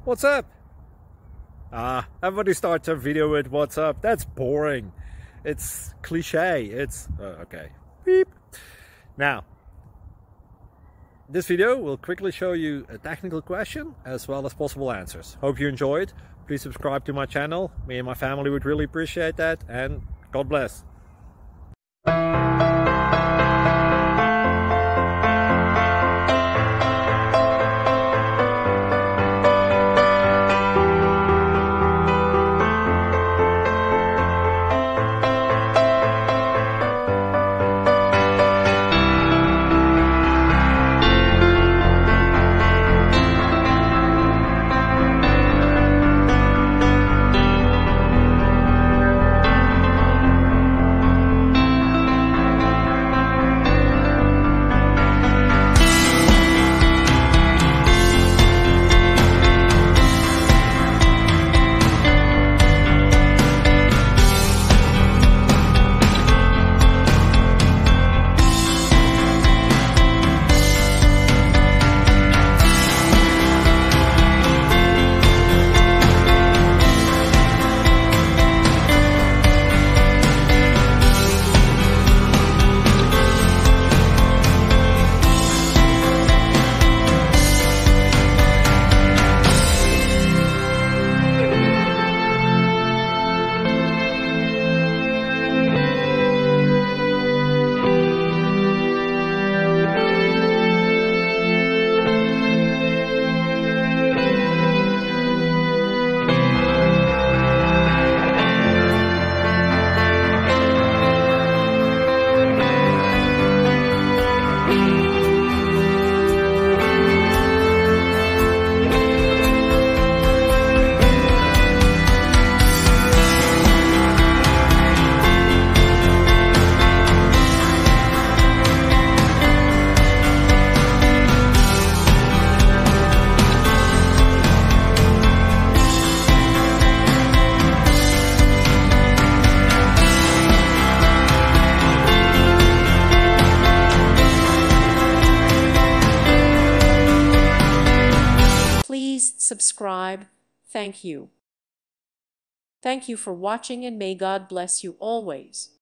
What's up? Everybody starts a video with what's up. That's boring. It's cliche. It's okay. Beep. Now, this video will quickly show you a technical question as well as possible answers. Hope you enjoyed. Please subscribe to my channel. Me and my family would really appreciate that, and God bless. Please subscribe. Thank you. Thank you for watching, and may God bless you always.